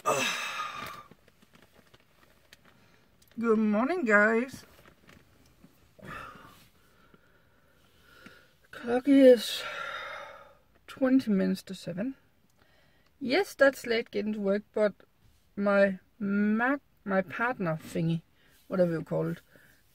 Good morning, guys. Clock is 20 minutes to 7. Yes, that's late getting to work, but my partner thingy, whatever you call it,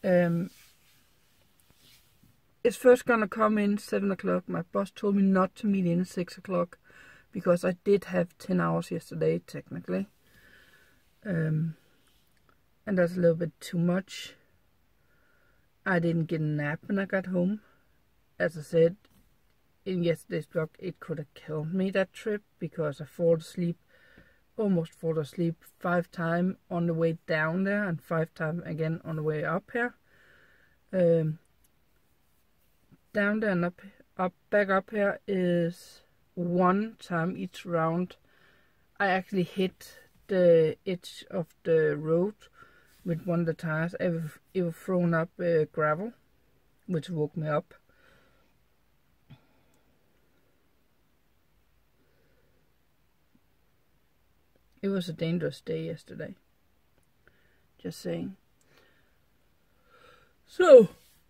is first gonna come in 7 o'clock. My boss told me not to meet in 6 o'clock because I did have 10 hours yesterday, technically. And that's a little bit too much. I didn't get a nap when I got home. As I said in yesterday's vlog, it could have killed me, that trip, because I almost fall asleep 5 times on the way down there and 5 times again on the way up here. Down there and back up here is 1 time each round. I actually hit the edge of the road with one of the tires. It was thrown up gravel, which woke me up. It was a dangerous day yesterday. Just saying. So,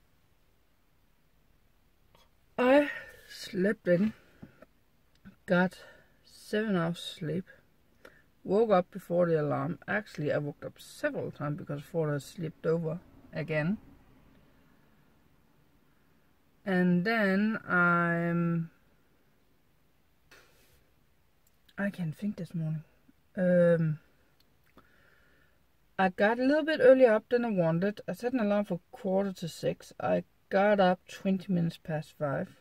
I slept in, got 7 hours sleep, woke up before the alarm. Actually, I woke up several times because I thought I slept over again. And then I can't think this morning. I got a little bit earlier up than I wanted. I set an alarm for 5:45. I got up 20 minutes past 5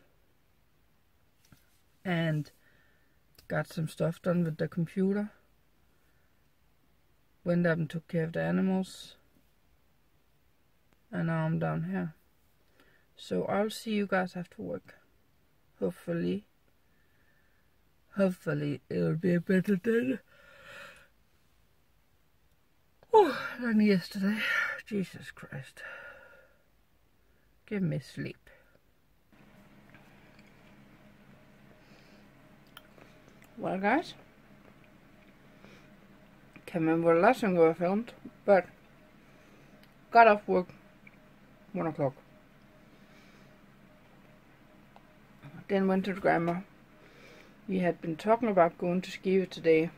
and got some stuff done with the computer. Went up and took care of the animals. And now I'm down here. So I'll see you guys after work. Hopefully it'll be a better day than yesterday. Jesus Christ. Give me sleep. Well, guys, can't remember the last time I filmed, but got off work 1 o'clock. Then went to the grandma. We had been talking about going to Skive today.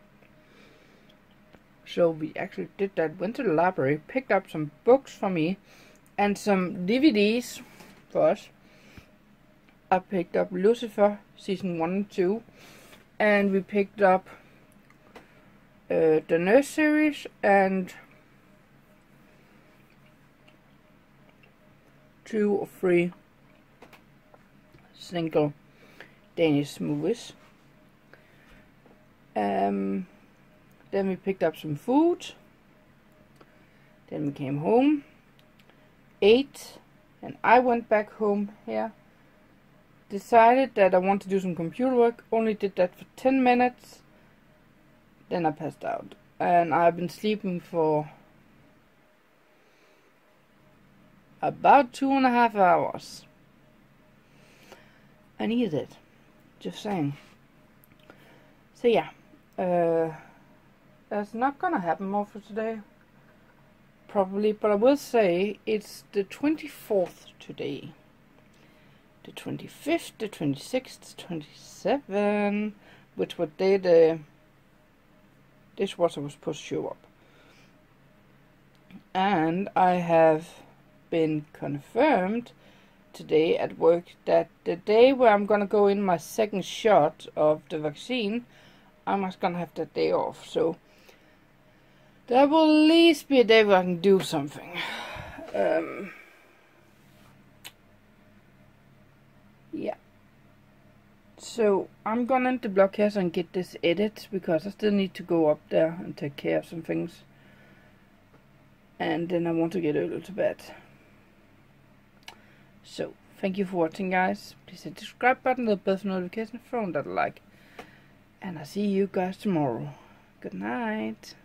So we actually did that. Went to the library, picked up some books for me and some DVDs for us. I picked up Lucifer season 1 and 2. And we picked up the Nurse series and 2 or 3 single Danish movies. Then we picked up some food. Then we came home, ate, and I went back home here. Decided that I want to do some computer work. Only did that for 10 minutes. Then I passed out. And I've been sleeping for about 2.5 hours. I needed it. Just saying. So yeah. That's not gonna happen more for today. Probably. But I will say it's the 24th today. The 25th, the 26th, 27th, which was day the dishwasher was supposed to show up. And I have been confirmed today at work that the day where I'm gonna go in my second shot of the vaccine, I'm just gonna have that day off. So that will at least be a day where I can do something. Yeah. So I'm gonna end the vlog here and get this edit because I still need to go up there and take care of some things. And then I want to get early to bed. So thank you for watching, guys. Please hit the subscribe button, the bell for notification, throw that like. And I'll see you guys tomorrow. Good night.